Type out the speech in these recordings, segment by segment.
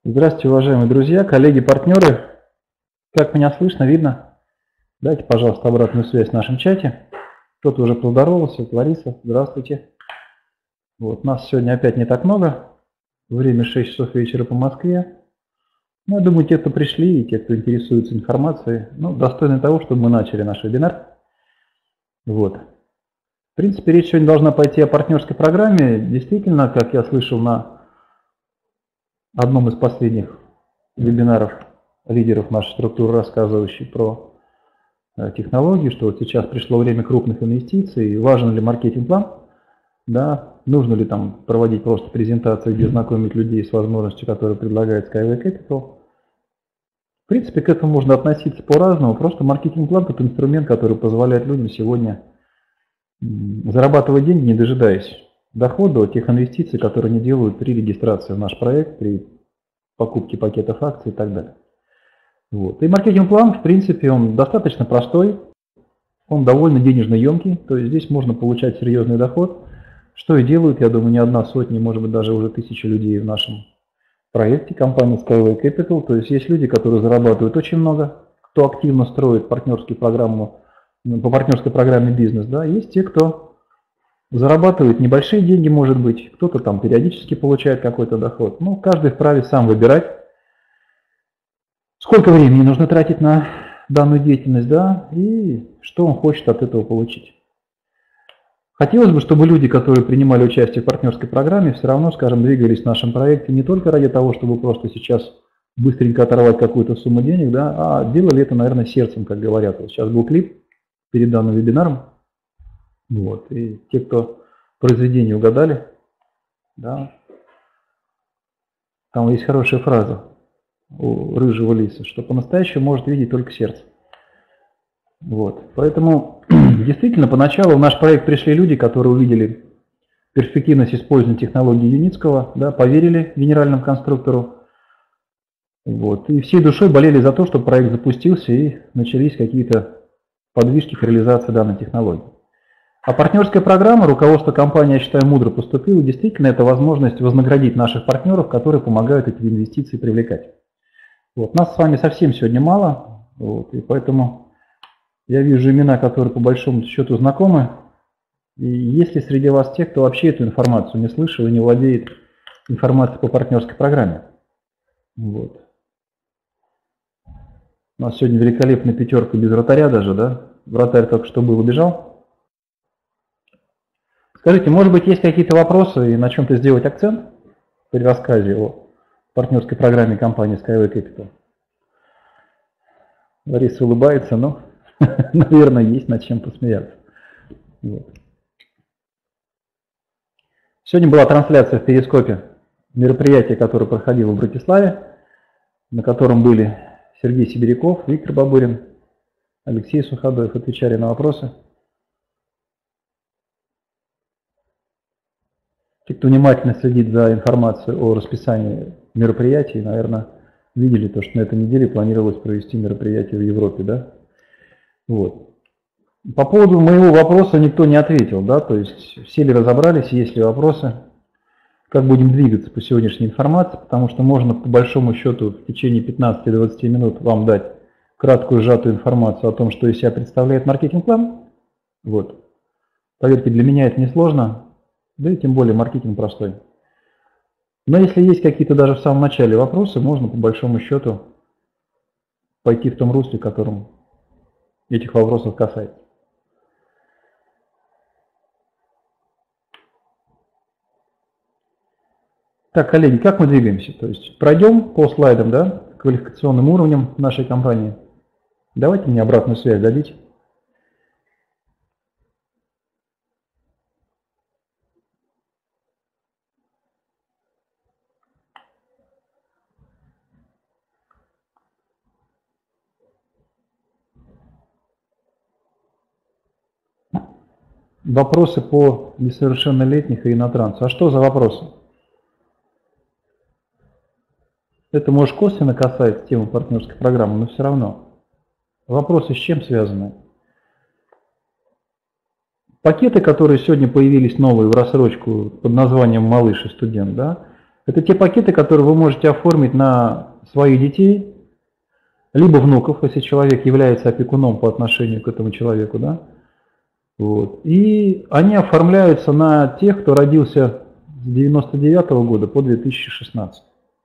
Здравствуйте, уважаемые друзья, коллеги, партнеры. Как меня слышно, видно? Дайте, пожалуйста, обратную связь в нашем чате. Кто-то уже поздоровался. Лариса, здравствуйте. Вот, нас сегодня опять не так много. Время 6 часов вечера по Москве. Ну, я думаю, те, кто пришли, и те, кто интересуется информацией, достойны того, чтобы мы начали наш вебинар. Вот. В принципе, речь сегодня должна пойти о партнерской программе. Действительно, как я слышал на одном из последних вебинаров лидеров нашей структуры, рассказывающих про технологии, что вот сейчас пришло время крупных инвестиций, важен ли маркетинг-план, да, нужно ли там проводить просто презентации, где знакомить людей с возможностью, которые предлагает Skyway Capital. В принципе, к этому можно относиться по-разному, просто маркетинг-план – это инструмент, который позволяет людям сегодня зарабатывать деньги, не дожидаясь дохода от тех инвестиций, которые они делают при регистрации в наш проект, при покупке пакетов акций и так далее. Вот. И маркетинг-план, в принципе, он достаточно простой, он довольно денежно емкий, то есть здесь можно получать серьезный доход, что и делают, я думаю, не одна сотня, может быть, даже уже тысячи людей в нашем проекте компании Skyway Capital. То есть есть люди, которые зарабатывают очень много, кто активно строит партнерскую программу, по партнерской программе бизнес, да, есть те, кто зарабатывает небольшие деньги, может быть, кто-то там периодически получает какой-то доход. Ну, каждый вправе сам выбирать, сколько времени нужно тратить на данную деятельность, да, и что он хочет от этого получить. Хотелось бы, чтобы люди, которые принимали участие в партнерской программе, все равно, скажем, двигались в нашем проекте не только ради того, чтобы просто сейчас быстренько оторвать какую-то сумму денег, да, а делали это, наверное, сердцем, как говорят. Вот сейчас был клип перед данным вебинаром, вот, и те, кто произведение угадали, да, там есть хорошая фраза у рыжего лиса, что по-настоящему может видеть только сердце. Вот. Поэтому действительно поначалу в наш проект пришли люди, которые увидели перспективность использования технологии Юницкого, да, поверили генеральному конструктору, вот, и всей душой болели за то, чтобы проект запустился и начались какие-то подвижки к реализации данной технологии. А партнерская программа, руководство компании, я считаю, мудро поступило. Действительно, это возможность вознаградить наших партнеров, которые помогают эти инвестиции привлекать. Вот. Нас с вами совсем сегодня мало, вот, и поэтому я вижу имена, которые по большому счету знакомы. И есть ли среди вас те, кто вообще эту информацию не слышал и не владеет информацией по партнерской программе? Вот. У нас сегодня великолепная пятерка без вратаря даже, да? Вратарь только что был, убежал. Скажите, может быть, есть какие-то вопросы и на чем-то сделать акцент при рассказе о партнерской программе компании Skyway Capital? Лариса улыбается, но, наверное, есть над чем посмеяться. Вот. Сегодня была трансляция в Перископе мероприятия, которое проходило в Братиславе, на котором были Сергей Сибиряков, Виктор Бабурин, Алексей Суходоев, отвечали на вопросы. Те, кто внимательно следит за информацией о расписании мероприятий, наверное, видели то, что на этой неделе планировалось провести мероприятие в Европе, да? Вот. По поводу моего вопроса никто не ответил, да, то есть все ли разобрались, есть ли вопросы, как будем двигаться по сегодняшней информации, потому что можно по большому счету в течение 15-20 минут вам дать краткую сжатую информацию о том, что из себя представляет маркетинг-план. Вот. Поверьте, для меня это несложно, да и тем более маркетинг простой. Но если есть какие-то даже в самом начале вопросы, можно по большому счету пойти в том русле, которым этих вопросов касается. Так, коллеги, как мы двигаемся? То есть пройдем по слайдам, да, квалификационным уровням нашей компании. Давайте мне обратную связь дадите. Вопросы по несовершеннолетних и инотрансу. А что за вопросы? Это, может, косвенно касается темы партнерской программы, но все равно. Вопросы с чем связаны? Пакеты, которые сегодня появились новые в рассрочку под названием «Малыш и студент», да, Это те пакеты, которые вы можете оформить на своих детей, либо внуков, если человек является опекуном по отношению к этому человеку, да. Вот. И они оформляются на тех, кто родился с 1999 года по 2016.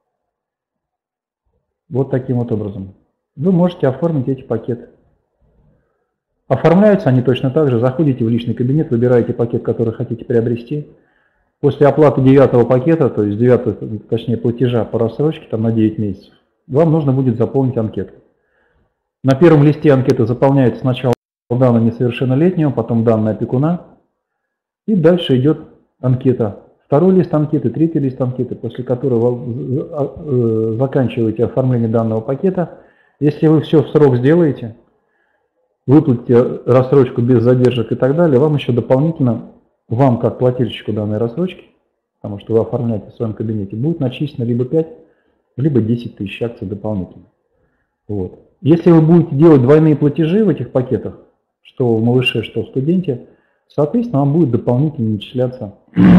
Вот таким вот образом. Вы можете оформить эти пакеты. Оформляются они точно так же. Заходите в личный кабинет, выбираете пакет, который хотите приобрести. После оплаты 9-го пакета, то есть 9-го, точнее платежа по рассрочке там, на 9 месяцев, вам нужно будет заполнить анкету. На первом листе анкеты заполняется сначала данные несовершеннолетнего, потом данные опекуна. И дальше идет анкета. Второй лист анкеты, третий лист анкеты, после которого вы заканчиваете оформление данного пакета. Если вы все в срок сделаете, выплатите рассрочку без задержек и так далее, вам еще дополнительно, вам как плательщику данной рассрочки, потому что вы оформляете в своем кабинете, будет начислено либо 5, либо 10 тысяч акций дополнительно. Вот. Если вы будете делать двойные платежи в этих пакетах, что в малыше, что в студенте, соответственно, вам будет дополнительно начисляться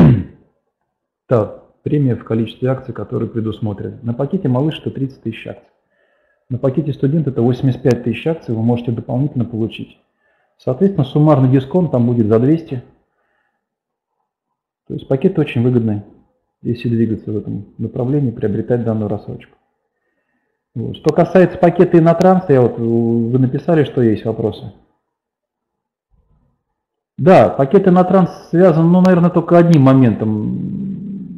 та премия в количестве акций, которые предусмотрены. На пакете малыш это 30 тысяч акций. На пакете студент это 85 тысяч акций вы можете дополнительно получить. Соответственно, суммарный дисконт там будет за 200. То есть пакет очень выгодный, если двигаться в этом направлении, приобретать данную рассрочку. Вот. Что касается пакета Инотранс, вы написали, что есть вопросы. Да, пакет Инотранс связан, наверное, только одним моментом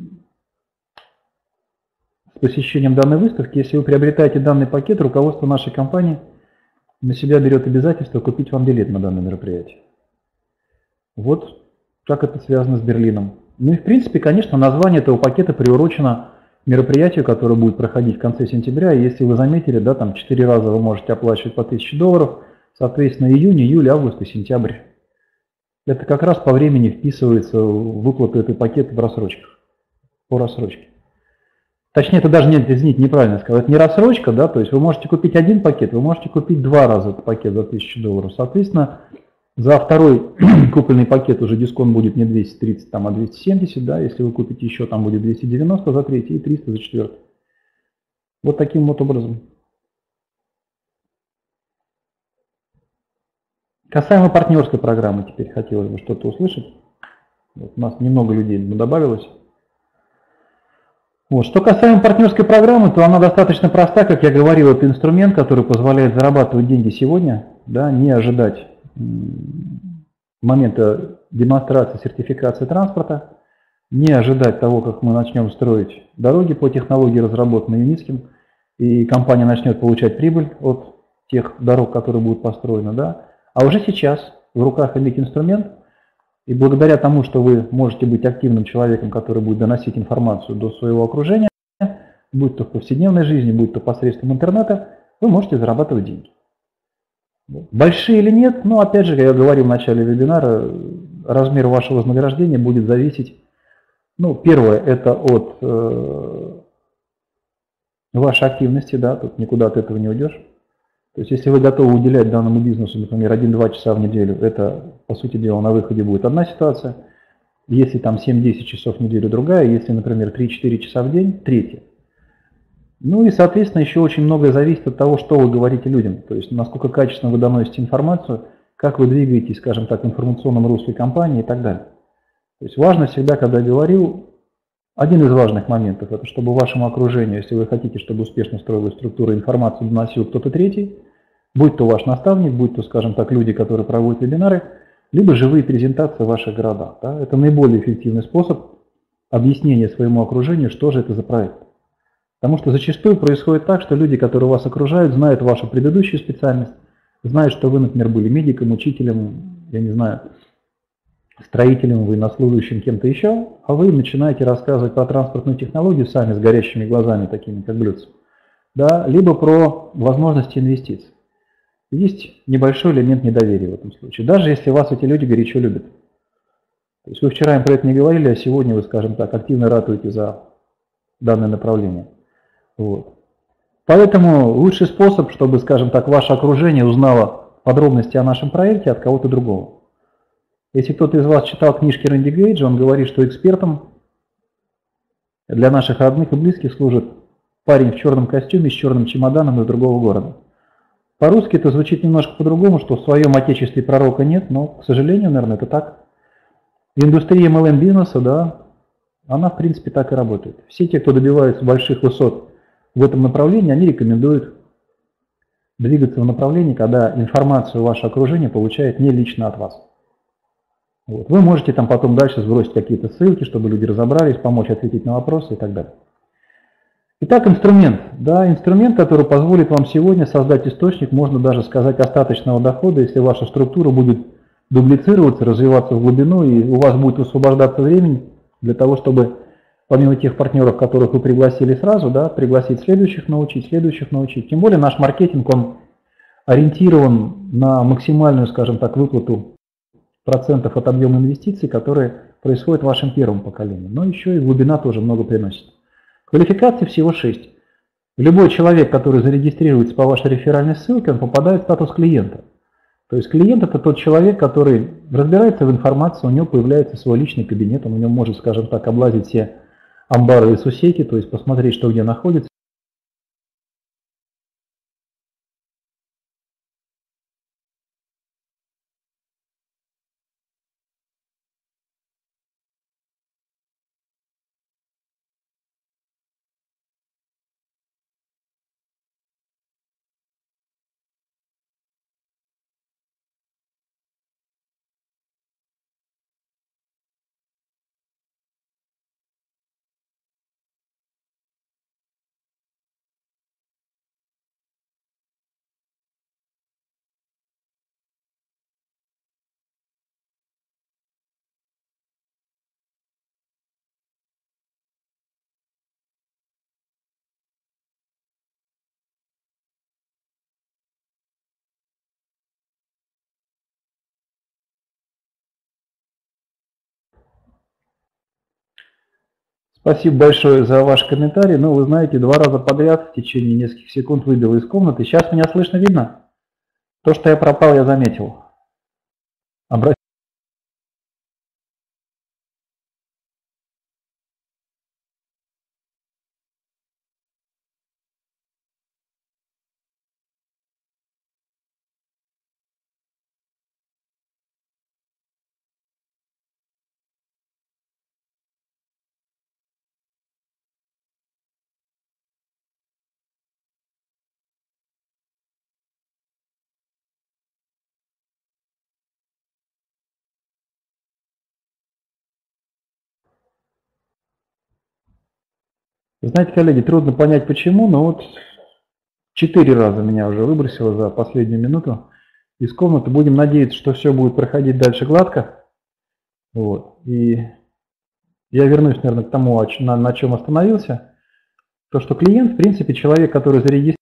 с посещением данной выставки. Если вы приобретаете данный пакет, руководство нашей компании на себя берет обязательство купить вам билет на данное мероприятие. Вот как это связано с Берлином. Ну и в принципе, конечно, название этого пакета приурочено мероприятию, которое будет проходить в конце сентября. Если вы заметили, да, там 4 раза вы можете оплачивать по $1000, соответственно, июнь, июль, август и сентябрь. Это как раз по времени вписывается в выплату этой пакета в рассрочках, по рассрочке. Точнее, это даже нет, извините, неправильно сказал, это не рассрочка, да, то есть вы можете купить один пакет, вы можете купить 2 раза этот пакет за $1000. Соответственно, за второй купленный пакет уже дисконт будет не 230, там, а 270, да, если вы купите еще, там будет 290 за третий и 300 за четвертый. Вот таким вот образом. Касаемо партнерской программы, теперь хотелось бы что-то услышать. Вот у нас немного людей добавилось. Вот. Что касаемо партнерской программы, то она достаточно проста, как я говорил, это инструмент, который позволяет зарабатывать деньги сегодня, да, не ожидать момента демонстрации сертификации транспорта, не ожидать того, как мы начнем строить дороги по технологии, разработанной Юницким, и компания начнет получать прибыль от тех дорог, которые будут построены, да. А уже сейчас в руках иметь инструмент, и благодаря тому, что вы можете быть активным человеком, который будет доносить информацию до своего окружения, будь то в повседневной жизни, будь то посредством интернета, вы можете зарабатывать деньги. Большие или нет, ну опять же, как я говорил в начале вебинара, размер вашего вознаграждения будет зависеть, ну первое, это от вашей активности, да, тут никуда от этого не уйдешь. То есть, если вы готовы уделять данному бизнесу, например, 1-2 часа в неделю, это, по сути дела, на выходе будет одна ситуация. Если там 7-10 часов в неделю другая, если, например, 3-4 часа в день, третья. Ну и, соответственно, еще очень многое зависит от того, что вы говорите людям. То есть, насколько качественно вы доносите информацию, как вы двигаетесь, скажем так, в информационном русле компании и так далее. То есть, важно всегда, когда я говорил, один из важных моментов, это чтобы вашему окружению, если вы хотите, чтобы успешно строилась структура, информацию доносил кто-то третий, будь то ваш наставник, будь то, скажем так, люди, которые проводят вебинары, либо живые презентации в ваших городах. Да? Это наиболее эффективный способ объяснения своему окружению, что же это за проект. Потому что зачастую происходит так, что люди, которые вас окружают, знают вашу предыдущую специальность, знают, что вы, например, были медиком, учителем, я не знаю, строителем, военнослужащим, кем-то еще, а вы начинаете рассказывать про транспортную технологию сами с горящими глазами, такими как блюдца, да, либо про возможности инвестиций. Есть небольшой элемент недоверия в этом случае, даже если вас эти люди горячо любят. То есть вы вчера им про это не говорили, а сегодня вы, скажем так, активно ратуете за данное направление. Вот. Поэтому лучший способ, чтобы, скажем так, ваше окружение узнало подробности о нашем проекте от кого-то другого. Если кто-то из вас читал книжки Рэнди Гейджа, он говорит, что экспертом для наших родных и близких служит парень в черном костюме с черным чемоданом из другого города. По-русски это звучит немножко по-другому, что в своем отечестве пророка нет, но, к сожалению, наверное, это так. Индустрия MLM-бизнеса, да, она, в принципе, так и работает. Все те, кто добивается больших высот в этом направлении, они рекомендуют двигаться в направлении, когда информацию ваше окружение получает не лично от вас. Вот. Вы можете там потом дальше сбросить какие-то ссылки, чтобы люди разобрались, помочь ответить на вопросы и так далее. Итак, инструмент. Да, инструмент, который позволит вам сегодня создать источник, можно даже сказать, остаточного дохода, если ваша структура будет дублицироваться, развиваться в глубину, и у вас будет освобождаться времени для того, чтобы помимо тех партнеров, которых вы пригласили сразу, да, пригласить следующих научить. Тем более наш маркетинг, он ориентирован на максимальную, скажем так, выплату процентов от объема инвестиций, которые происходят в вашем первом поколении. Но еще и глубина тоже много приносит. Квалификаций всего 6. Любой человек, который зарегистрируется по вашей реферальной ссылке, он попадает в статус клиента. То есть клиент – это тот человек, который разбирается в информации, у него появляется свой личный кабинет, он в нем может, скажем так, облазить все амбары и сусеки, то есть посмотреть, что где находится. Спасибо большое за ваш комментарий. Ну, вы знаете, 2 раза подряд в течение нескольких секунд выбил из комнаты. Сейчас меня слышно, видно? То, что я пропал, я заметил. Знаете, коллеги, трудно понять почему, но вот 4 раза меня уже выбросило за последнюю минуту из комнаты. Будем надеяться, что все будет проходить дальше гладко. Вот. И я вернусь, наверное, к тому, на чем остановился. То, что клиент, в принципе, человек, который зарегистрирован,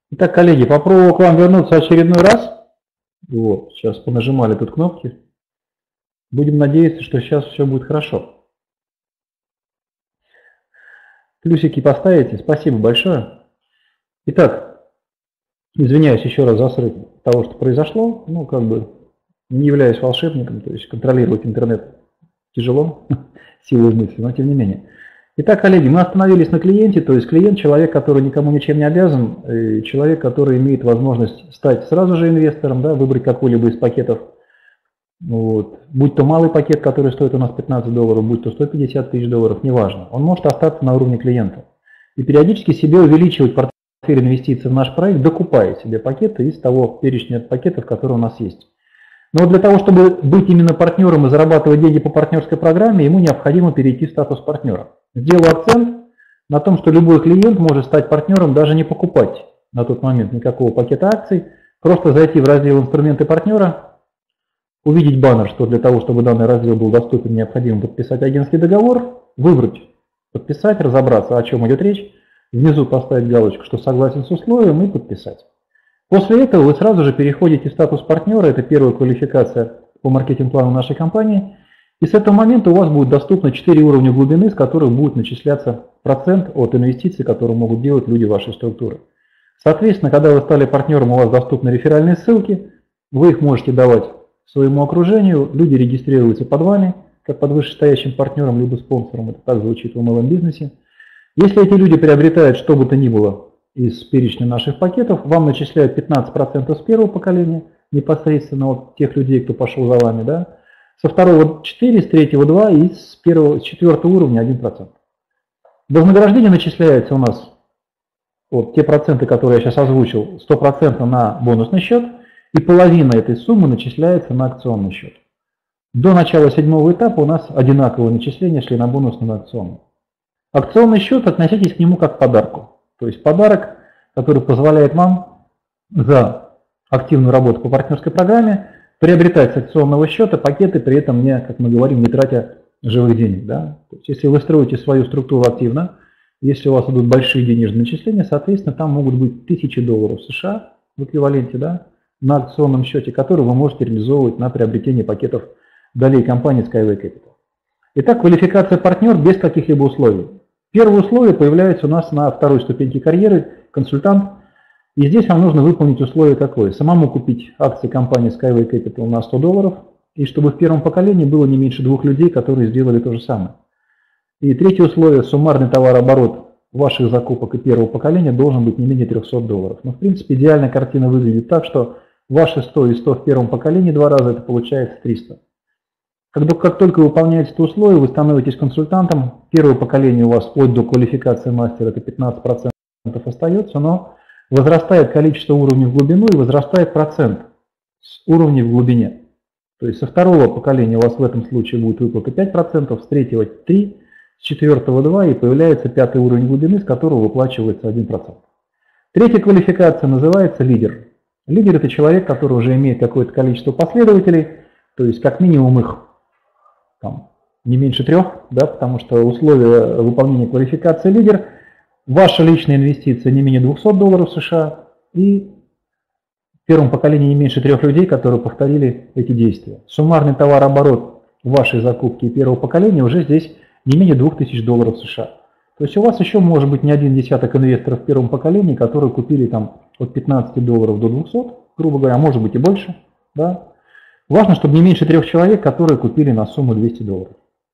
Итак, коллеги, попробую к вам вернуться очередной раз. Вот, сейчас понажимали тут кнопки. Будем надеяться, что сейчас все будет хорошо. Плюсики поставите. Спасибо большое. Итак, извиняюсь еще раз за срыв того, что произошло. Ну, как бы не являюсь волшебником, то есть контролировать интернет тяжело, силой мысли, но тем не менее. Итак, коллеги, мы остановились на клиенте, то есть клиент, человек, который никому ничем не обязан, и человек, который имеет возможность стать сразу же инвестором, да, выбрать какой-либо из пакетов, вот. Будь то малый пакет, который стоит у нас $15, будь то 150 тысяч долларов, неважно, он может остаться на уровне клиента. И периодически себе увеличивать портфель инвестиций в наш проект, докупая себе пакеты из того перечня пакетов, которые у нас есть. Но для того, чтобы быть именно партнером и зарабатывать деньги по партнерской программе, ему необходимо перейти в статус партнера. Сделаю акцент на том, что любой клиент может стать партнером, даже не покупать на тот момент никакого пакета акций, просто зайти в раздел «Инструменты партнера», увидеть баннер, что для того, чтобы данный раздел был доступен, необходимо подписать агентский договор, выбрать «Подписать», разобраться, о чем идет речь, внизу поставить галочку, что согласен с условием, и подписать. После этого вы сразу же переходите в статус партнера, это первая квалификация по маркетинг-плану нашей компании, и с этого момента у вас будет доступно 4 уровня глубины, с которых будет начисляться процент от инвестиций, которые могут делать люди вашей структуры. Соответственно, когда вы стали партнером, у вас доступны реферальные ссылки, вы их можете давать своему окружению, люди регистрируются под вами, как под вышестоящим партнером либо спонсором, это так звучит в MLM-бизнесе. Если эти люди приобретают что бы то ни было из перечня наших пакетов, вам начисляют 15% с первого поколения, непосредственно от тех людей, кто пошел за вами, да, со второго 4, с третьего 2 и с четвертого уровня 1%. Вознаграждение начисляется у нас, вот те проценты, которые я сейчас озвучил, 100% на бонусный счет, и половина этой суммы начисляется на акционный счет. До начала 7-го этапа у нас одинаковые начисления шли на бонусный и на акционный. Акционный счет, относитесь к нему как к подарку. То есть подарок, который позволяет вам за активную работу по партнерской программе приобретать с акционного счета пакеты, при этом не, как мы говорим, не тратя живых денег. Да? То есть, если вы строите свою структуру активно, если у вас идут большие денежные начисления, соответственно, там могут быть $1000 США в эквиваленте, да, на акционном счете, который вы можете реализовывать на приобретение пакетов долей компании Skyway Capital. Итак, квалификация партнер без каких-либо условий. Первое условие появляется у нас на второй ступеньке карьеры, консультант. И здесь вам нужно выполнить условие какое? Самому купить акции компании Skyway Capital на $100, и чтобы в первом поколении было не меньше 2 людей, которые сделали то же самое. И третье условие, суммарный товарооборот ваших закупок и первого поколения должен быть не менее $300. Но в принципе идеальная картина выглядит так, что ваши 100 и 100 в первом поколении 2 раза, это получается 300. Как только вы выполняете это условие, вы становитесь консультантом. Первое поколение у вас вплоть до квалификации мастера это 15% остается, но возрастает количество уровней в глубину и возрастает процент с уровней в глубине. То есть со второго поколения у вас в этом случае будет выплата 5%, с третьего 3%, с четвертого 2% и появляется 5-й уровень глубины, с которого выплачивается 1%. Третья квалификация называется лидер. Лидер – это человек, который уже имеет какое-то количество последователей, то есть как минимум их там, не меньше 3, да, потому что условия выполнения квалификации лидер, ваша личная инвестиция не менее $200 США и в первом поколении не меньше 3 людей, которые повторили эти действия. Суммарный товарооборот вашей закупки первого поколения уже здесь не менее $2000 США. То есть у вас еще может быть не один десяток инвесторов в первом поколении, которые купили там от $15 до 200, грубо говоря, может быть и больше. Да? Важно, чтобы не меньше 3 человек, которые купили на сумму $200.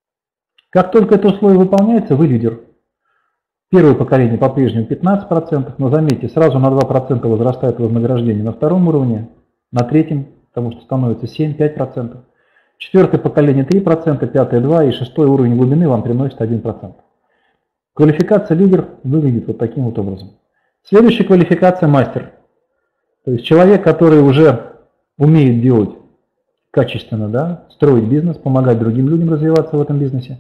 Как только это условие выполняется, вы лидер. Первое поколение по-прежнему 15%, но заметьте, сразу на 2% возрастает вознаграждение на втором уровне, на третьем, потому что становится 7-5%. Четвертое поколение 3%, пятое 2% и шестой уровень глубины вам приносит 1%. Квалификация лидер выглядит вот таким вот образом. Следующая квалификация мастер. То есть человек, который уже умеет делать качественно, да, строить бизнес, помогать другим людям развиваться в этом бизнесе.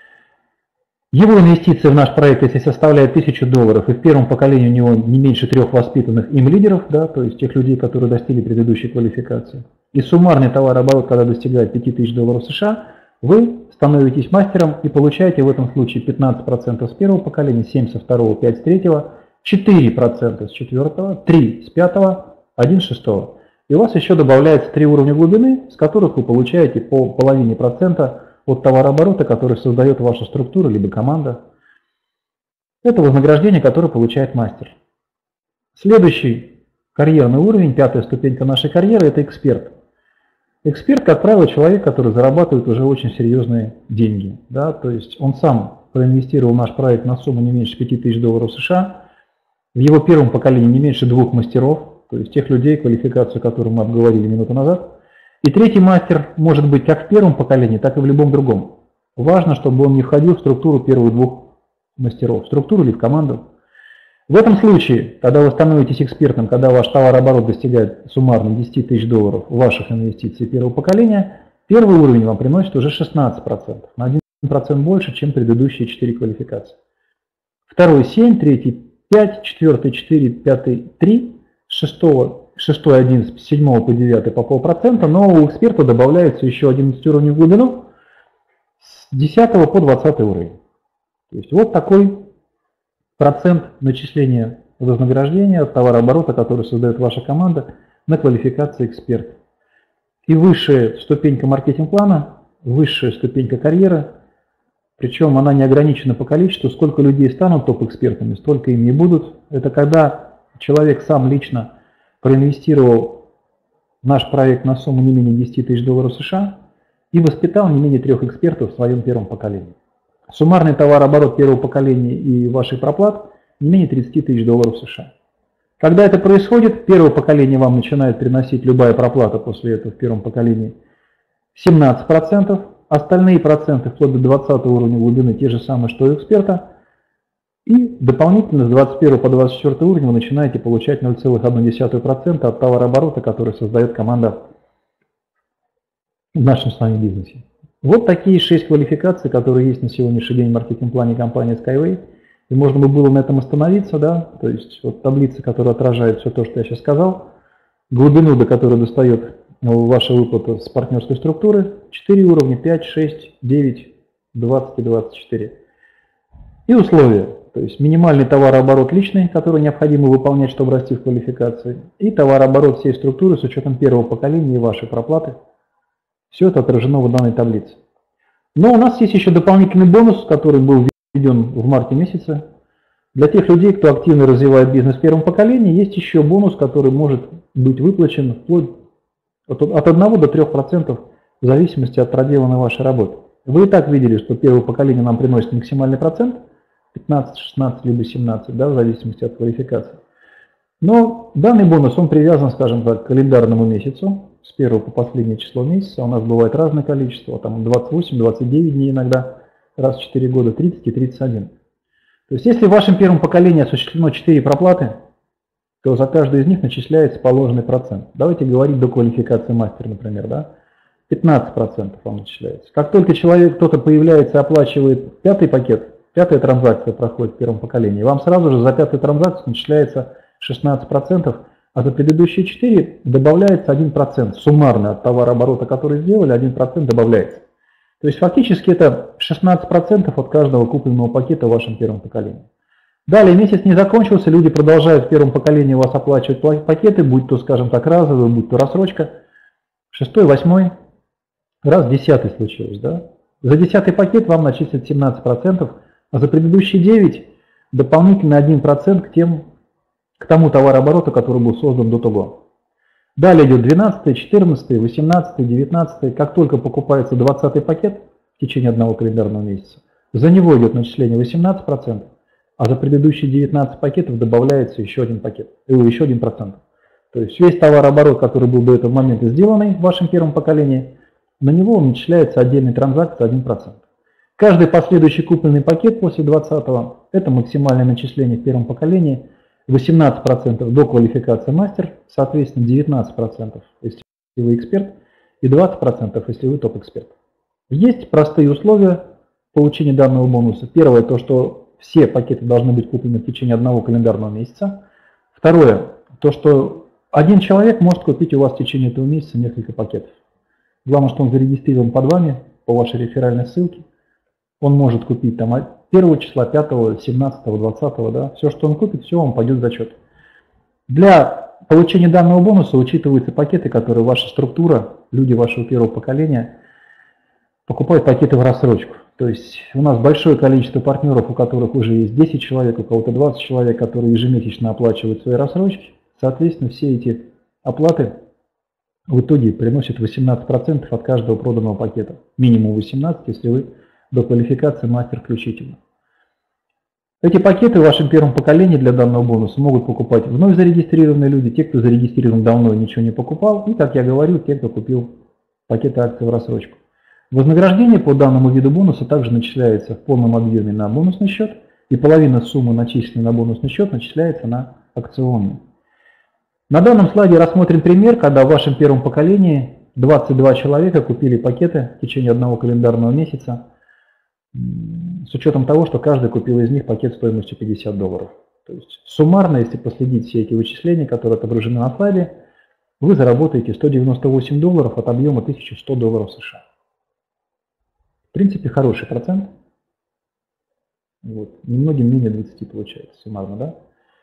Его инвестиция в наш проект, если составляет $1000, и в первом поколении у него не меньше 3 воспитанных им лидеров, да, то есть тех людей, которые достигли предыдущей квалификации, и суммарный товарооборот, когда достигает $5000 США, вы становитесь мастером и получаете в этом случае 15% с первого поколения, 7% со второго, 5% с третьего 4% с 4, 3 с 5, 1 с 6. И у вас еще добавляется 3 уровня глубины, с которых вы получаете по половине процента от товарооборота, который создает ваша структура, либо команда. Это вознаграждение, которое получает мастер. Следующий карьерный уровень, 5-я ступенька нашей карьеры, это эксперт. Эксперт, как правило, человек, который зарабатывает уже очень серьезные деньги. Да? То есть он сам проинвестировал в наш проект на сумму не меньше $5000 США. В его первом поколении не меньше 2 мастеров, то есть тех людей, квалификацию которых мы обговорили минуту назад. И третий мастер может быть как в первом поколении, так и в любом другом. Важно, чтобы он не входил в структуру первых 2 мастеров, в структуру или в команду. В этом случае, когда вы становитесь экспертом, когда ваш товарооборот достигает суммарно $10 000 ваших инвестиций первого поколения, первый уровень вам приносит уже 16%, на 1% больше, чем предыдущие 4 квалификации. Второй 7, третий 5, четвертый 4, пятый 3, шестой 11, с 7 по 9 по полпроцента, но у эксперта добавляется еще 11 уровней в глубину с 10 по 20 уровень. То есть вот такой процент начисления вознаграждения от товарооборота, который создает ваша команда на квалификации эксперта. И высшая ступенька маркетинг-плана, высшая ступенька карьеры, причем она не ограничена по количеству, сколько людей станут топ-экспертами, столько ими и будут. Это когда человек сам лично проинвестировал в наш проект на сумму не менее $10 000 США и воспитал не менее 3 экспертов в своем первом поколении. Суммарный товарооборот первого поколения и вашей проплат не менее $30 000 США. Когда это происходит, первое поколение вам начинает приносить любая проплата после этого в первом поколении 17%, остальные проценты вплоть до 20 уровня глубины те же самые, что и у эксперта, и дополнительно с 21 по 24 уровень вы начинаете получать 0,1% от товарооборота, который создает команда в нашем с вами бизнесе. Вот такие 6 квалификаций, которые есть на сегодняшний день в маркетинг-плане компании Skyway. И можно бы было на этом остановиться, да, то есть вот таблица, которая отражает все то, что я сейчас сказал, глубину, до которой достает ваша выплата с партнерской структуры, 4 уровня, 5, 6, 9, 20 и 24. И условия, то есть минимальный товарооборот личный, который необходимо выполнять, чтобы расти в квалификации, и товарооборот всей структуры с учетом первого поколения и вашей проплаты. Все это отражено в данной таблице. Но у нас есть еще дополнительный бонус, который был введен в марте месяце. Для тех людей, кто активно развивает бизнес в первом поколении, есть еще бонус, который может быть выплачен вплоть от 1 до 3% в зависимости от проделанной вашей работы. Вы и так видели, что первое поколение нам приносит максимальный процент, 15, 16 либо 17, да, в зависимости от квалификации. Но данный бонус, он привязан, скажем так, к календарному месяцу, с 1 по последнее число месяца. У нас бывает разное количество, там 28, 29 дней иногда, раз в 4 года, 30 и 31. То есть если в вашем первом поколении осуществлено 4 проплаты, то за каждую из них начисляется положенный процент. Давайте говорить до квалификации мастера, например, да? 15% вам начисляется. Как только человек, кто-то появляется и оплачивает 5-й пакет, 5-я транзакция проходит в первом поколении, вам сразу же за 5-ю транзакцию начисляется 16%, а за предыдущие 4 добавляется 1%. Суммарно от товарооборота, который сделали, 1% добавляется. То есть фактически это 16% от каждого купленного пакета в вашем первом поколении. Далее месяц не закончился, люди продолжают в первом поколении у вас оплачивать пакеты, будь то, скажем так, разовый, будь то рассрочка. 6-й, 8-й, раз 10-й случилось, да? За 10-й пакет вам начислят 17%, а за предыдущие 9 дополнительно 1% к тому товарообороту, который был создан до того. Далее идет 12, 14, 18, 19. Как только покупается 20 пакет в течение одного календарного месяца, за него идет начисление 18%, а за предыдущие 19 пакетов добавляется еще один пакет, еще 1%. То есть весь товарооборот, который был до этого момента сделанный в вашем первом поколении, на него начисляется отдельная транзакция 1%. Каждый последующий купленный пакет после 20-го – это максимальное начисление в первом поколении, 18% до квалификации мастер, соответственно 19%, если вы эксперт, и 20%, если вы топ-эксперт. Есть простые условия получения данного бонуса. Первое, то, что все пакеты должны быть куплены в течение одного календарного месяца. Второе, то, что один человек может купить у вас в течение этого месяца несколько пакетов. Главное, что он зарегистрирован под вами, по вашей реферальной ссылке. Он может купить там от 1 числа, 5, 17, 20, да, все, что он купит, все вам пойдет в зачет. Для получения данного бонуса учитываются пакеты, которые ваша структура, люди вашего первого поколения покупают пакеты в рассрочку. То есть у нас большое количество партнеров, у которых уже есть 10 человек, у кого-то 20 человек, которые ежемесячно оплачивают свои рассрочки. Соответственно, все эти оплаты в итоге приносят 18% от каждого проданного пакета. Минимум 18%, если вы до квалификации мастер включительно. Эти пакеты в вашем первом поколении для данного бонуса могут покупать вновь зарегистрированные люди, те, кто зарегистрирован давно и ничего не покупал, и, как я говорю, те, кто купил пакеты акций в рассрочку. Вознаграждение по данному виду бонуса также начисляется в полном объеме на бонусный счет, и половина суммы, начисленной на бонусный счет, начисляется на акционный. На данном слайде рассмотрим пример, когда в вашем первом поколении 22 человека купили пакеты в течение одного календарного месяца, с учетом того, что каждый купил из них пакет стоимостью $50. То есть суммарно, если последить все эти вычисления, которые отображены на слайде, вы заработаете $198 от объема $1100 США. В принципе, хороший процент. Вот. Немногим менее 20 получается суммарно, да?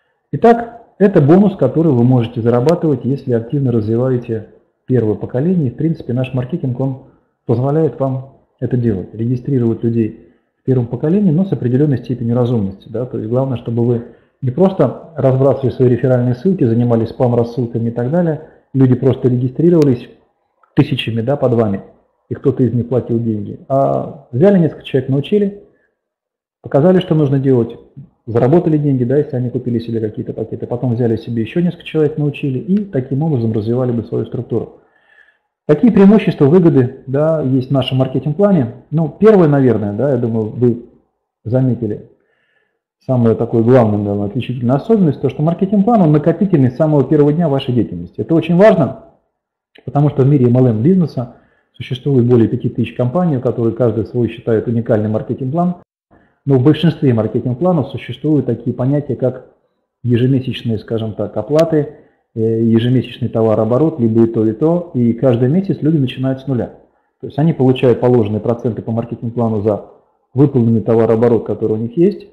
Итак, это бонус, который вы можете зарабатывать, если активно развиваете первое поколение. В принципе, наш маркетинг, он позволяет вам это делать, регистрировать людей в первом поколении, но с определенной степенью разумности. Да? То есть главное, чтобы вы не просто разбрасывали свои реферальные ссылки, занимались спам-рассылками и так далее, люди просто регистрировались тысячами, да, под вами, и кто-то из них платил деньги. А взяли несколько человек, научили, показали, что нужно делать, заработали деньги, да, если они купили себе какие-то пакеты, потом взяли себе еще несколько человек, научили, и таким образом развивали бы свою структуру. Какие преимущества, выгоды, да, есть в нашем маркетинг-плане? Ну, первое, наверное, да, я думаю, вы заметили, самое такое главное, наверное, отличительная особенность, то, что маркетинг-план, он накопительный с самого первого дня вашей деятельности. Это очень важно, потому что в мире MLM-бизнеса существует более 5000 компаний, у которых каждый свой считает уникальный маркетинг-план, но в большинстве маркетинг-планов существуют такие понятия, как ежемесячные, скажем так, оплаты, ежемесячный товарооборот, либо и то, и каждый месяц люди начинают с нуля. То есть они получают положенные проценты по маркетинг-плану за выполненный товарооборот, который у них есть.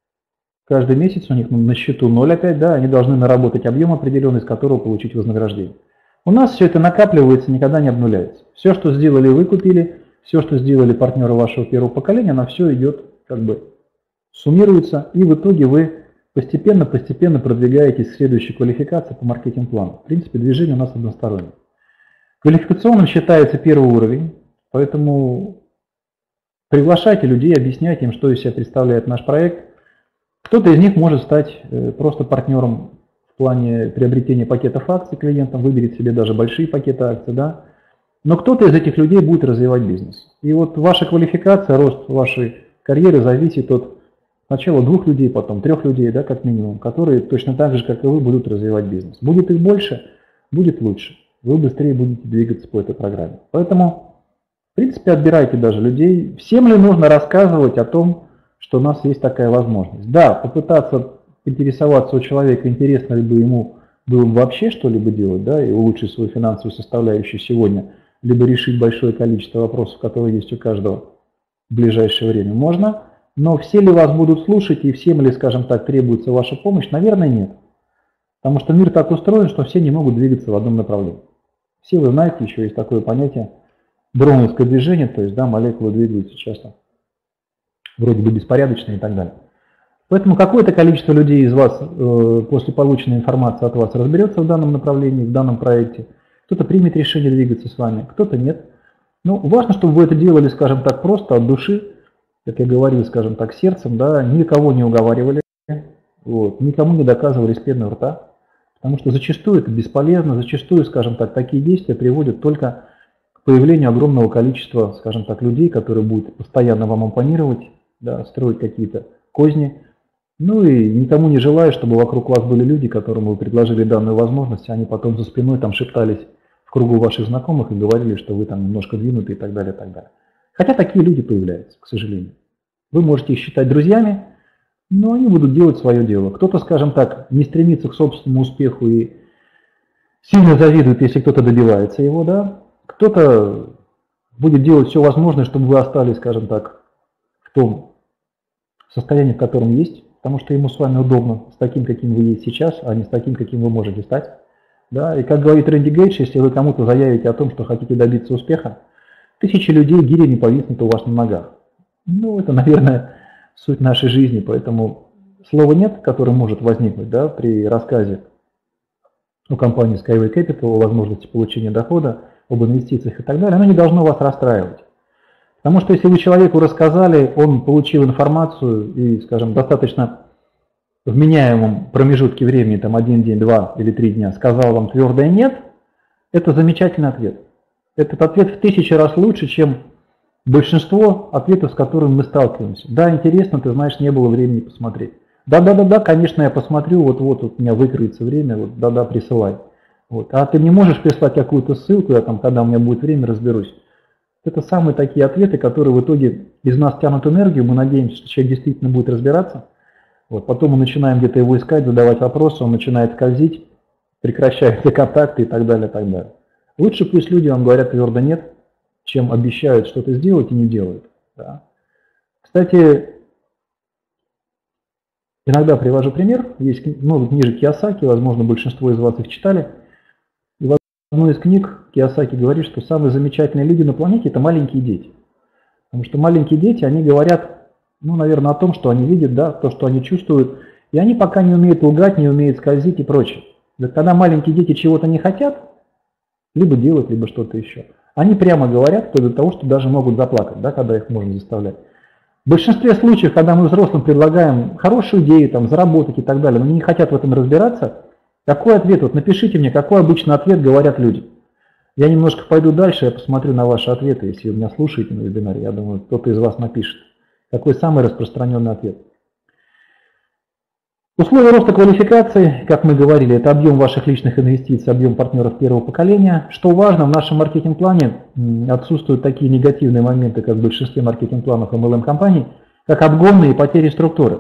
Каждый месяц у них на счету 0 опять, да, они должны наработать объем определенный, из которого получить вознаграждение. У нас все это накапливается, никогда не обнуляется. Все, что сделали вы, купили, все, что сделали партнеры вашего первого поколения, оно все идет, как бы суммируется, и в итоге вы постепенно продвигаетесь к следующей квалификации по маркетинг-плану. В принципе, движение у нас одностороннее. Квалификационным считается первый уровень, поэтому приглашайте людей, объясняйте им, что из себя представляет наш проект. Кто-то из них может стать просто партнером в плане приобретения пакетов акций клиентам, выберет себе даже большие пакеты акций, да. Но кто-то из этих людей будет развивать бизнес. И вот ваша квалификация, рост вашей карьеры зависит от сначала 2 людей, потом 3 людей, да, как минимум, которые точно так же, как и вы, будут развивать бизнес. Будет их больше, будет лучше. Вы быстрее будете двигаться по этой программе. Поэтому, в принципе, отбирайте даже людей. Всем ли нужно рассказывать о том, что у нас есть такая возможность? Да, попытаться интересоваться у человека, интересно ли бы ему было бы вообще что-либо делать, да, и улучшить свою финансовую составляющую сегодня, либо решить большое количество вопросов, которые есть у каждого в ближайшее время, можно. Но все ли вас будут слушать и всем ли, скажем так, требуется ваша помощь? Наверное, нет. Потому что мир так устроен, что все не могут двигаться в одном направлении. Все вы знаете, еще есть такое понятие броуновское движение, то есть, да, молекулы двигаются часто вроде бы беспорядочно и так далее. Поэтому какое-то количество людей из вас после полученной информации от вас разберется в данном направлении, в данном проекте. Кто-то примет решение двигаться с вами, кто-то нет. Но важно, чтобы вы это делали, скажем так, просто от души, как я говорил, скажем так, сердцем, да, никого не уговаривали, вот, никому не доказывали с пены у рта, потому что зачастую это бесполезно, зачастую, скажем так, такие действия приводят только к появлению огромного количества, скажем так, людей, которые будут постоянно вам импонировать, да, строить какие-то козни. Ну и никому не желаю, чтобы вокруг вас были люди, которым вы предложили данную возможность, а они потом за спиной там шептались в кругу ваших знакомых и говорили, что вы там немножко двинуты и так далее, и так далее. Хотя такие люди появляются, к сожалению. Вы можете их считать друзьями, но они будут делать свое дело. Кто-то, скажем так, не стремится к собственному успеху и сильно завидует, если кто-то добивается его, да. Кто-то будет делать все возможное, чтобы вы остались, скажем так, в том состоянии, в котором есть, потому что ему с вами удобно с таким, каким вы есть сейчас, а не с таким, каким вы можете стать. Да? И как говорит Рэнди Гейдж, если вы кому-то заявите о том, что хотите добиться успеха, 1000 людей гирями повиснут у вас на ногах. Ну, это, наверное, суть нашей жизни, поэтому слова «нет», которое может возникнуть, да, при рассказе о компании Skyway Capital, о возможности получения дохода, об инвестициях и так далее, оно не должно вас расстраивать. Потому что если вы человеку рассказали, он получил информацию и, скажем, достаточно вменяемом промежутке времени, там 1 день, 2 или 3 дня, сказал вам твердое «нет», это замечательный ответ. Этот ответ в 1000 раз лучше, чем большинство ответов, с которыми мы сталкиваемся. Да, интересно, ты знаешь, не было времени посмотреть. Да, конечно, я посмотрю, вот у меня выкроется время, вот, да, присылай. Вот. А ты не можешь прислать какую-то ссылку, я там, когда у меня будет время, разберусь. Это самые такие ответы, которые в итоге из нас тянут энергию, мы надеемся, что человек действительно будет разбираться. Вот. Потом мы начинаем где-то его искать, задавать вопросы, он начинает скользить, прекращаются контакты и так далее, и так далее. Лучше пусть люди вам говорят твердо «нет», чем обещают что-то сделать и не делают. Да. Кстати, иногда привожу пример, есть много книжек Кийосаки, возможно, большинство из вас их читали. И в одной из книг Кийосаки говорит, что самые замечательные люди на планете – это маленькие дети. Потому что маленькие дети, они говорят, ну, наверное, о том, что они видят, да, то, что они чувствуют, и они пока не умеют лгать, не умеют скользить и прочее. Ведь когда маленькие дети чего-то не хотят, либо делать, либо что-то еще, они прямо говорят, вплоть до того, что даже могут заплакать, да, когда их можно заставлять. В большинстве случаев, когда мы взрослым предлагаем хорошую идею, там, заработать и так далее, но они не хотят в этом разбираться, какой ответ, вот напишите мне, какой обычно ответ говорят люди. Я немножко пойду дальше, я посмотрю на ваши ответы, если вы меня слушаете на вебинаре, я думаю, кто-то из вас напишет. Какой самый распространенный ответ? Условия роста квалификации, как мы говорили, это объем ваших личных инвестиций, объем партнеров первого поколения. Что важно, в нашем маркетинг-плане отсутствуют такие негативные моменты, как в большинстве маркетинг-планов MLM-компаний, как обгонные потери структуры.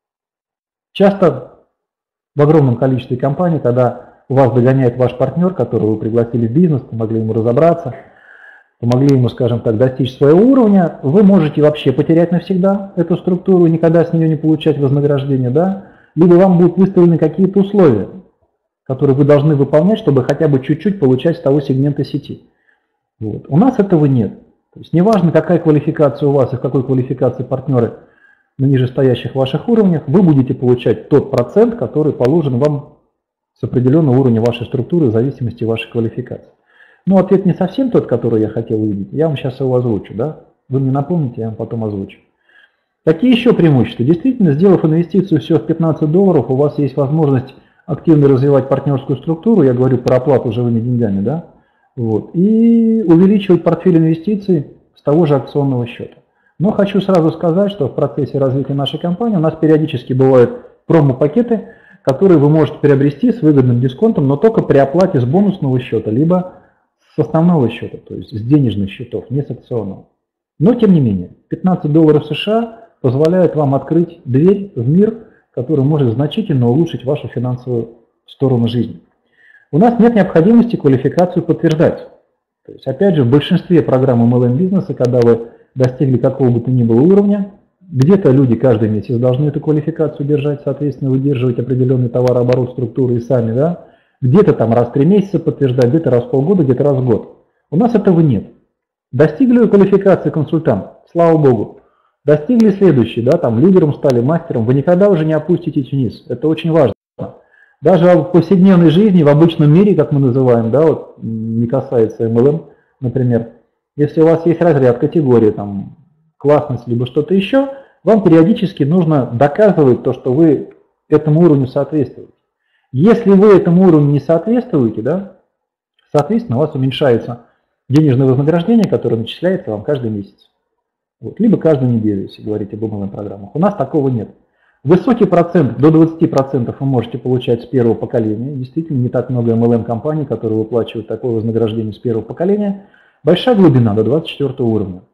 Часто в огромном количестве компаний, когда вас догоняет ваш партнер, которого вы пригласили в бизнес, помогли ему разобраться, помогли ему, скажем так, достичь своего уровня, вы можете вообще потерять навсегда эту структуру и никогда с нее не получать вознаграждение, да? Либо вам будут выставлены какие-то условия, которые вы должны выполнять, чтобы хотя бы чуть-чуть получать с того сегмента сети. Вот. У нас этого нет. То есть неважно, какая квалификация у вас и в какой квалификации партнеры на нижестоящих ваших уровнях, вы будете получать тот процент, который положен вам с определенного уровня вашей структуры в зависимости от вашей квалификации. Но ответ не совсем тот, который я хотел увидеть. Я вам сейчас его озвучу. Да? Вы мне напомните, я вам потом озвучу. Какие еще преимущества? Действительно, сделав инвестицию всего в $15, у вас есть возможность активно развивать партнерскую структуру, я говорю про оплату живыми деньгами, да? Вот, и увеличивать портфель инвестиций с того же акционного счета. Но хочу сразу сказать, что в процессе развития нашей компании у нас периодически бывают промо-пакеты, которые вы можете приобрести с выгодным дисконтом, но только при оплате с бонусного счета, либо с основного счета, то есть с денежных счетов, не с акционного. Но тем не менее, $15 США позволяет вам открыть дверь в мир, который может значительно улучшить вашу финансовую сторону жизни. У нас нет необходимости квалификацию подтверждать. То есть, опять же, в большинстве программ MLM-бизнеса, когда вы достигли какого бы то ни было уровня, где-то люди каждый месяц должны эту квалификацию держать, соответственно, выдерживать определенный товарооборот, структуры и сами, да? Где-то там раз в 3 месяца подтверждать, где-то раз в полгода, где-то раз в год. У нас этого нет. Достигли вы квалификации консультант, слава богу. Достигли следующий, да, там лидером стали, мастером, вы никогда уже не опуститесь вниз. Это очень важно. Даже в повседневной жизни, в обычном мире, как мы называем, да, вот не касается MLM, например, если у вас есть разряд, категория, там, классность, либо что-то еще, вам периодически нужно доказывать то, что вы этому уровню соответствуете. Если вы этому уровню не соответствуете, да, соответственно, у вас уменьшается денежное вознаграждение, которое начисляется вам каждый месяц. Вот, либо каждую неделю, если говорить об MLM-программах. У нас такого нет. Высокий процент, до 20% вы можете получать с первого поколения. Действительно, не так много MLM-компаний, которые выплачивают такое вознаграждение с первого поколения. Большая глубина до 24 уровня.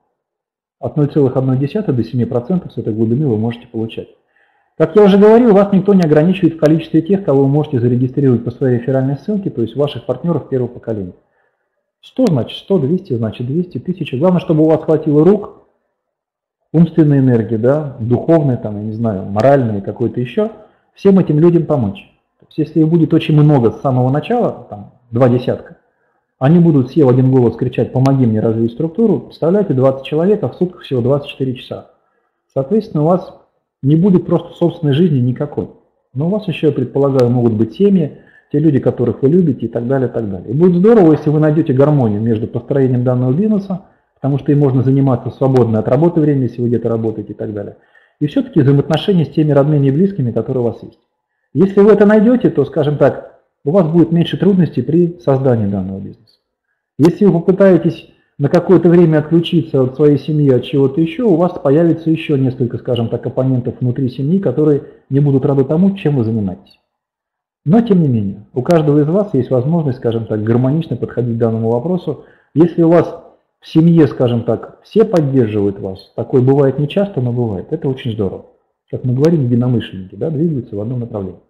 От 0,1 до 7% с этой глубины вы можете получать. Как я уже говорил, вас никто не ограничивает в количестве тех, кого вы можете зарегистрировать по своей реферальной ссылке, то есть ваших партнеров первого поколения. 100 значит 100, 200 значит 200, 1000. Главное, чтобы у вас хватило рук умственной энергии, да, духовной, там, я не знаю, моральной, какой-то еще, всем этим людям помочь. То есть, если их будет очень много с самого начала, там, 2 десятка, они будут все в один голос кричать: помоги мне развить структуру, представляете, 20 человек, а в сутках всего 24 часа. Соответственно, у вас не будет просто собственной жизни никакой. Но у вас еще, я предполагаю, могут быть семьи, те люди, которых вы любите и так далее, и так далее. И будет здорово, если вы найдете гармонию между построением данного бизнеса, потому что им можно заниматься в свободное от работы время, если вы где-то работаете и так далее. И все-таки взаимоотношения с теми родными и близкими, которые у вас есть. Если вы это найдете, то, скажем так, у вас будет меньше трудностей при создании данного бизнеса. Если вы попытаетесь на какое-то время отключиться от своей семьи, от чего-то еще, у вас появится еще несколько, скажем так, оппонентов внутри семьи, которые не будут рады тому, чем вы занимаетесь. Но, тем не менее, у каждого из вас есть возможность, скажем так, гармонично подходить к данному вопросу. Если у вас в семье, скажем так, все поддерживают вас, такое бывает нечасто, но бывает, это очень здорово. Как мы говорим, единомышленники, да, двигаются в одном направлении.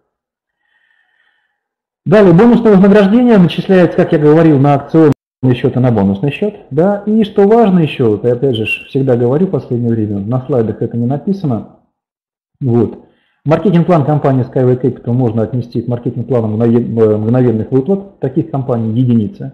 Далее, бонусное вознаграждение начисляется, как я говорил, на акционный счет и на бонусный счет. Да? И что важно еще, вот я опять же всегда говорю в последнее время, на слайдах это не написано. Вот. Маркетинг-план компании Skyway Capital можно отнести к маркетинг-плану мгновенных выплат. Таких компаний единицы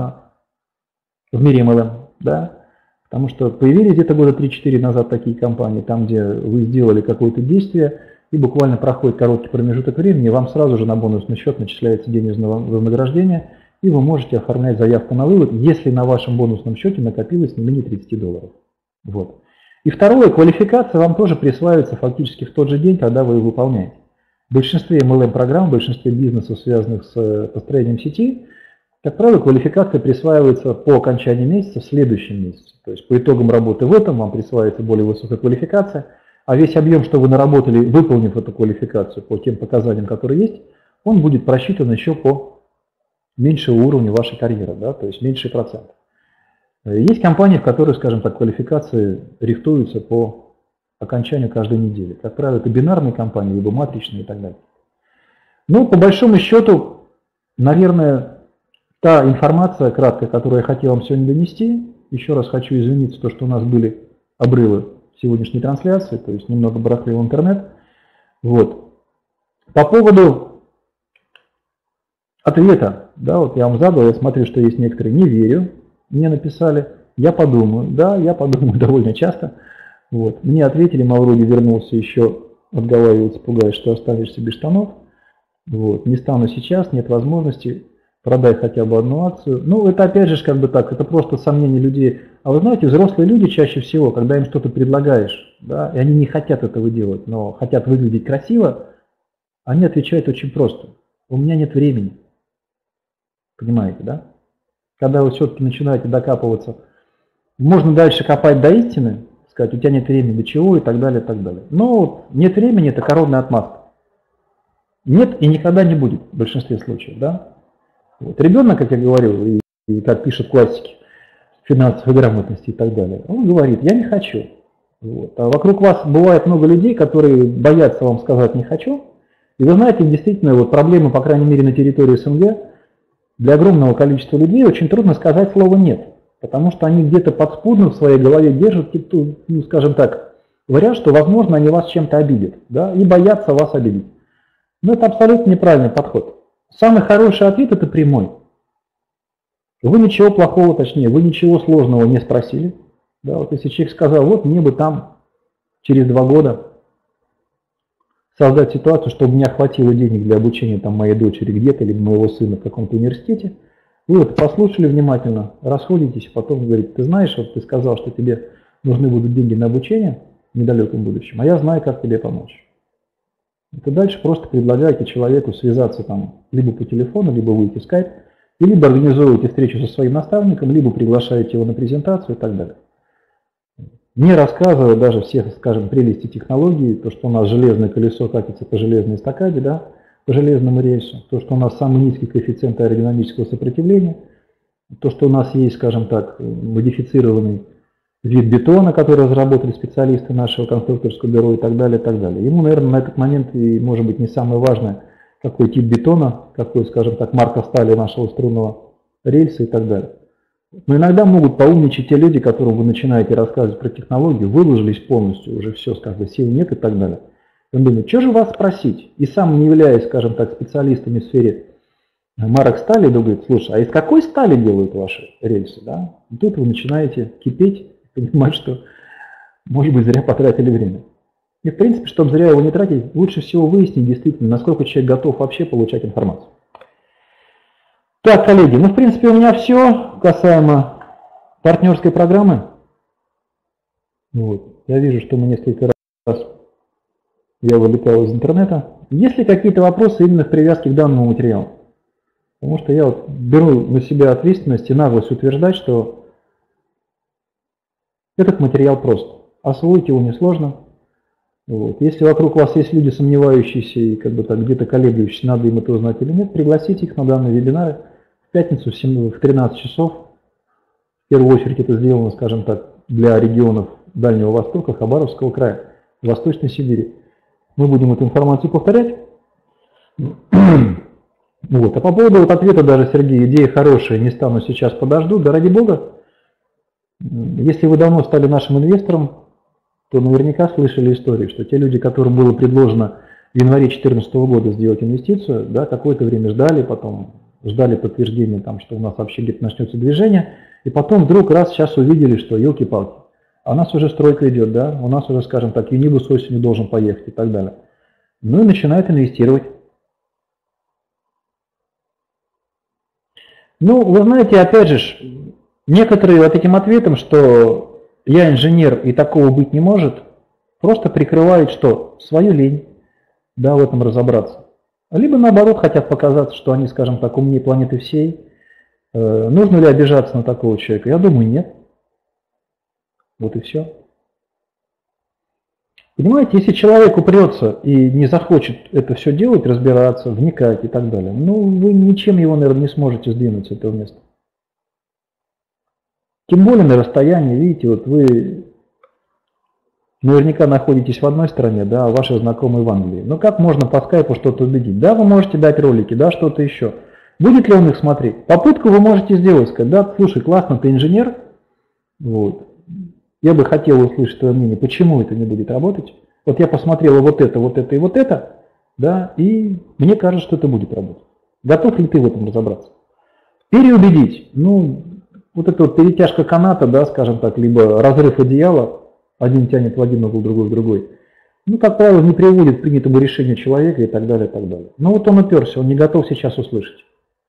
в мире MLM. Да? Потому что появились где-то года 3-4 назад такие компании, там где вы сделали какое-то действие, и буквально проходит короткий промежуток времени, вам сразу же на бонусный счет начисляется денежное вознаграждение, и вы можете оформлять заявку на вывод, если на вашем бонусном счете накопилось не менее $30. Вот. И второе, квалификация вам тоже присваивается фактически в тот же день, когда вы ее выполняете. В большинстве MLM-программ, в большинстве бизнесов, связанных с построением сети, как правило, квалификация присваивается по окончании месяца в следующем месяце. То есть по итогам работы в этом вам присваивается более высокая квалификация, а весь объем, что вы наработали, выполнив эту квалификацию по тем показаниям, которые есть, он будет просчитан еще по меньшему уровню вашей карьеры, да, то есть меньший процент. Есть компании, в которых, скажем так, квалификации рихтуются по окончанию каждой недели. Как правило, это бинарные компании, либо матричные и так далее. Ну, по большому счету, наверное, та информация краткая, которую я хотел вам сегодня донести. Еще раз хочу извиниться, что у нас были обрывы сегодняшней трансляции, то есть немного барахлил интернет. Вот. По поводу ответа, да, вот я вам задал, я смотрю, что есть некоторые «не верю», мне написали, я подумаю, да, я подумаю довольно часто. Вот. Мне ответили, Мавроди вернулся еще, отговаривается, пугает, что останешься без штанов. Вот. Не стану сейчас, нет возможности, продай хотя бы одну акцию. Ну, это опять же как бы так, это просто сомнение людей. А вы знаете, взрослые люди чаще всего, когда им что-то предлагаешь, да, и они не хотят этого делать, но хотят выглядеть красиво, они отвечают очень просто. У меня нет времени. Понимаете, да? Когда вы все-таки начинаете докапываться, можно дальше копать до истины, сказать, у тебя нет времени до чего и так далее, и так далее. Но вот нет времени – это коронная отмазка. Нет и никогда не будет в большинстве случаев, да? Вот. Ребенок, как я говорил, и как пишут классики финансовой грамотности и так далее, он говорит, я не хочу. Вот. А вокруг вас бывает много людей, которые боятся вам сказать «не хочу». И вы знаете, действительно, вот проблемы, по крайней мере, на территории СНГ, для огромного количества людей очень трудно сказать слово «нет», потому что они где-то подспудно в своей голове держат, ну, скажем так, вариант, что, возможно, они вас чем-то обидят, да, и боятся вас обидеть. Но это абсолютно неправильный подход. Самый хороший ответ – это прямой. Вы ничего плохого, точнее, вы ничего сложного не спросили. Да, вот если человек сказал, вот мне бы там через 2 года создать ситуацию, чтобы у меня хватило денег для обучения там, моей дочери где-то, либо моего сына в каком-то университете, вы вот послушали внимательно, расходитесь, потом говорите, ты знаешь, вот ты сказал, что тебе нужны будут деньги на обучение в недалеком будущем, а я знаю, как тебе помочь. Это дальше просто предлагаете человеку связаться там либо по телефону, либо выйти в скайп, и либо организуете встречу со своим наставником, либо приглашаете его на презентацию и так далее. Не рассказывая даже всех, скажем, прелести технологии, то, что у нас железное колесо катится по железной эстакаде, да, по железному рельсу, то, что у нас самый низкий коэффициент аэродинамического сопротивления, то, что у нас есть, скажем так, модифицированный вид бетона, который разработали специалисты нашего конструкторского бюро и так далее, и так далее. Ему, наверное, на этот момент и, может быть, не самое важное, какой тип бетона, какой, скажем так, марка стали нашего струнного рельса и так далее. Но иногда могут поумничать те люди, которым вы начинаете рассказывать про технологию, выложились полностью, уже все, скажем, сил нет и так далее. Он думает, что же вас спросить? И сам, не являясь, скажем так, специалистами в сфере марок стали, говорит, слушай, а из какой стали делают ваши рельсы? Да? И тут вы начинаете кипеть, понимать, что, может быть, зря потратили время. И, в принципе, чтобы зря его не тратить, лучше всего выяснить действительно, насколько человек готов вообще получать информацию. Так, коллеги, ну, в принципе, у меня все касаемо партнерской программы. Вот. Я вижу, что мы несколько раз я вылетал из интернета. Есть ли какие-то вопросы именно в привязке к данному материалу? Потому что я вот беру на себя ответственность и наглость утверждать, что этот материал прост. Освоить его несложно. Вот. Если вокруг вас есть люди, сомневающиеся и как бы так где-то колеблющиеся, надо им это узнать или нет, пригласите их на данные вебинары в пятницу в 13 часов. В первую очередь это сделано, скажем так, для регионов Дальнего Востока, Хабаровского края, Восточной Сибири. Мы будем эту информацию повторять. Вот. А по поводу вот ответа даже, Сергей, идея хорошая, не стану сейчас, подожду. Да ради бога, если вы давно стали нашим инвестором, то наверняка слышали историю, что те люди, которым было предложено в январе 2014 года сделать инвестицию, да, какое-то время ждали, потом ждали подтверждения, там, что у нас вообще где-то начнется движение, и потом вдруг раз сейчас увидели, что елки-палки, а у нас уже стройка идет, да, у нас уже, скажем так, Юнибус осенью должен поехать и так далее. Ну и начинают инвестировать. Ну, вы знаете, опять же, некоторые вот этим ответом, что я инженер и такого быть не может, просто прикрывают что? Свою лень, да, в этом разобраться. Либо наоборот хотят показаться, что они, скажем так, умнее планеты всей. Нужно ли обижаться на такого человека? Я думаю, нет. Вот и все. Понимаете, если человек упрется и не захочет это все делать, разбираться, вникать и так далее, ну вы ничем его, наверное, не сможете сдвинуть с этого места. Тем более на расстоянии, видите, вот вы наверняка находитесь в одной стране, да, а ваши знакомые в Англии. Но как можно по скайпу что-то убедить? Да, вы можете дать ролики, да, что-то еще. Будет ли он их смотреть? Попытку вы можете сделать, сказать, да, слушай, классно, ты инженер, вот. Я бы хотел услышать твое мнение, почему это не будет работать. Вот я посмотрела вот это и вот это, да, и мне кажется, что это будет работать. Готов ли ты в этом разобраться? Переубедить, ну, вот эта вот перетяжка каната, да, скажем так, либо разрыв одеяла, один тянет в один угол, другой в другой, ну, как правило, не приводит к принятому решению человека и так далее, и так далее. Но вот он уперся, он не готов сейчас услышать.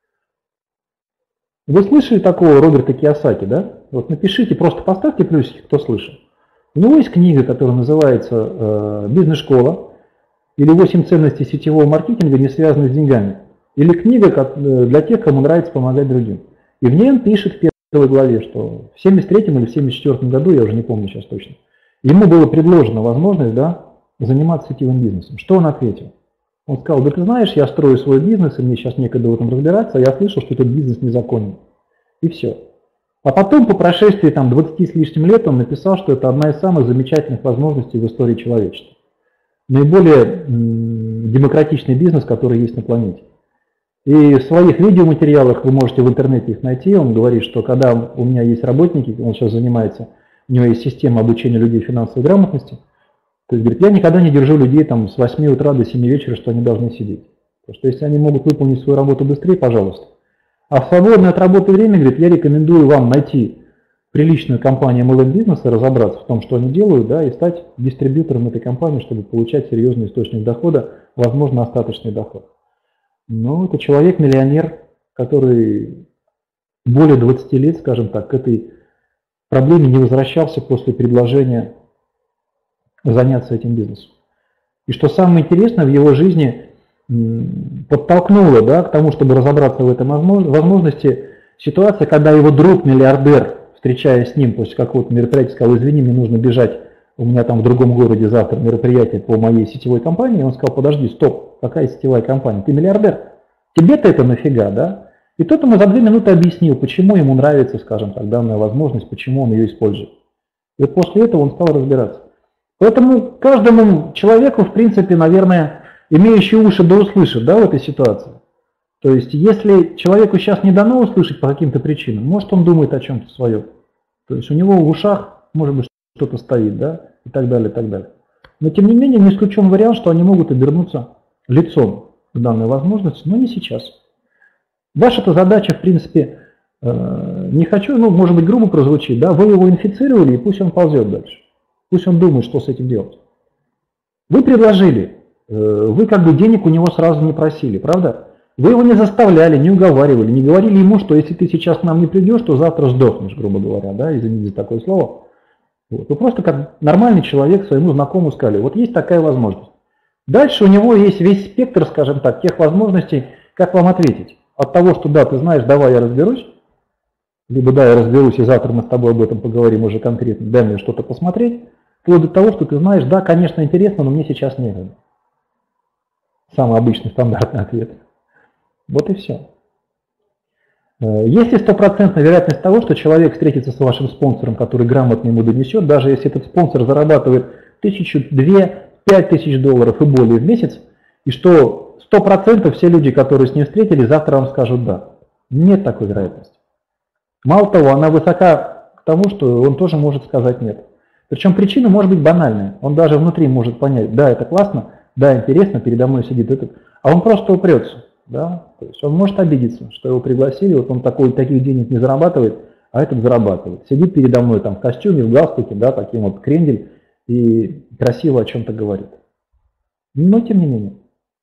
Вы слышали такого Роберта Кийосаки, да? Вот напишите, просто поставьте плюсики, кто слышал. У него есть книга, которая называется «Бизнес-школа» или «8 ценностей сетевого маркетинга, не связанных с деньгами». Или книга для тех, кому нравится помогать другим. И в ней он пишет в первой главе, что в 1973 или в 1974 году, я уже не помню сейчас точно, ему была предложена возможность, да, заниматься сетевым бизнесом. Что он ответил? Он сказал, да ты знаешь, я строю свой бизнес, и мне сейчас некогда в этом разбираться, а я слышал, что этот бизнес незаконен. И все. А потом, по прошествии там, 20 с лишним лет, он написал, что это одна из самых замечательных возможностей в истории человечества. Наиболее демократичный бизнес, который есть на планете. И в своих видеоматериалах, вы можете в интернете их найти, он говорит, что когда у меня есть работники, он сейчас занимается, у него есть система обучения людей финансовой грамотности, то есть, говорит, я никогда не держу людей там с 8 утра до 7 вечера, что они должны сидеть. Потому что если они могут выполнить свою работу быстрее, пожалуйста. А в свободное от работы время, говорит, я рекомендую вам найти приличную компанию MLM-бизнеса, разобраться в том, что они делают, да, и стать дистрибьютором этой компании, чтобы получать серьезный источник дохода, возможно, остаточный доход. Но это человек-миллионер, который более 20 лет, скажем так, к этой проблеме не возвращался после предложения заняться этим бизнесом. И что самое интересное, в его жизни подтолкнуло, да, к тому, чтобы разобраться в этой возможности, ситуация, когда его друг-миллиардер, встречаясь с ним после какого-то мероприятия, сказал, извини, мне нужно бежать, у меня там в другом городе завтра мероприятие по моей сетевой компании. Он сказал, подожди, стоп, какая сетевая компания? Ты миллиардер, тебе-то это нафига, да? И тот ему за 2 минуты объяснил, почему ему нравится, скажем так, данная возможность, почему он ее использует. И вот после этого он стал разбираться. Поэтому каждому человеку, в принципе, наверное, имеющий уши да услышит, да, в этой ситуации. То есть, если человеку сейчас не дано услышать по каким-то причинам, может, он думает о чем-то своем. То есть, у него в ушах, может быть, что-то стоит, да, и так далее, и так далее. Но, тем не менее, не исключен вариант, что они могут обернуться лицом к данной возможности, но не сейчас. Ваша-то задача, в принципе, не хочу, ну, может быть, грубо прозвучит, да, вы его инфицировали, и пусть он ползет дальше. Пусть он думает, что с этим делать. Вы предложили, вы как бы денег у него сразу не просили, правда? Вы его не заставляли, не уговаривали, не говорили ему, что если ты сейчас к нам не придешь, то завтра сдохнешь, грубо говоря, да, извините за такое слово. Вот. Вы просто как нормальный человек своему знакомому сказали, вот есть такая возможность. Дальше у него есть весь спектр, скажем так, тех возможностей, как вам ответить. От того, что да, ты знаешь, давай я разберусь, либо да, я разберусь, и завтра мы с тобой об этом поговорим уже конкретно, дай мне что-то посмотреть, вплоть до того, что ты знаешь, да, конечно, интересно, но мне сейчас некогда. Самый обычный стандартный ответ. Вот и все. Есть ли стопроцентная вероятность того, что человек встретится с вашим спонсором, который грамотно ему донесет, даже если этот спонсор зарабатывает 1000, 2, 5000 долларов и более в месяц, и что 100% все люди, которые с ним встретились, завтра вам скажут «да». Нет такой вероятности. Мало того, она высока к тому, что он тоже может сказать «нет». Причем причина может быть банальная. Он даже внутри может понять, да, это классно, да, интересно, передо мной сидит этот, а он просто упрется. Да? То есть он может обидеться, что его пригласили, вот он таких денег не зарабатывает, а этот зарабатывает. Сидит передо мной там в костюме, в галстуке, да, таким вот крендель, и красиво о чем-то говорит. Но тем не менее.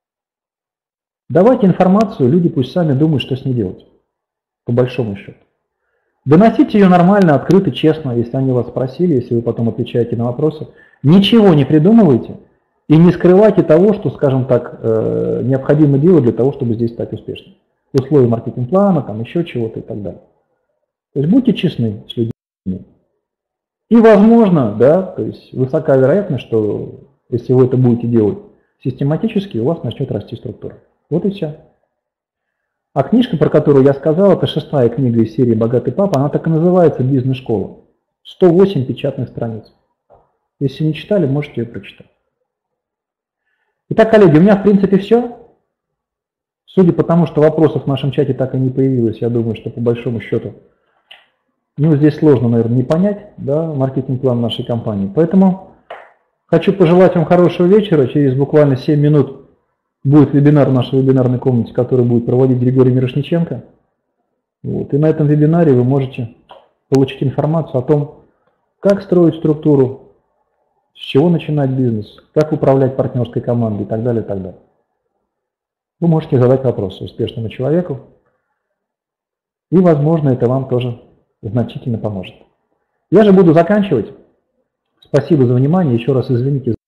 Давайте информацию, люди пусть сами думают, что с ней делать, по большому счету. Доносите ее нормально, открыто, честно, если они вас спросили, если вы потом отвечаете на вопросы. Ничего не придумывайте. И не скрывайте того, что, скажем так, необходимо делать для того, чтобы здесь стать успешным. Условия маркетинг-плана, там еще чего-то и так далее. То есть будьте честны с людьми. И возможно, да, то есть высока вероятность, что если вы это будете делать систематически, у вас начнет расти структура. Вот и все. А книжка, про которую я сказал, это 6-я книга из серии «Богатый папа», она так и называется «Бизнес-школа». 108 печатных страниц. Если не читали, можете ее прочитать. Итак, коллеги, у меня в принципе все. Судя по тому, что вопросов в нашем чате так и не появилось, я думаю, что по большому счету, ну, здесь сложно, наверное, не понять, да, маркетинг-план нашей компании. Поэтому хочу пожелать вам хорошего вечера. Через буквально 7 минут будет вебинар в нашей вебинарной комнате, который будет проводить Григорий Мирошниченко. Вот. И на этом вебинаре вы можете получить информацию о том, как строить структуру, с чего начинать бизнес, как управлять партнерской командой и так далее, и так далее. Вы можете задать вопросы успешному человеку, и, возможно, это вам тоже значительно поможет. Я же буду заканчивать. Спасибо за внимание. Еще раз извините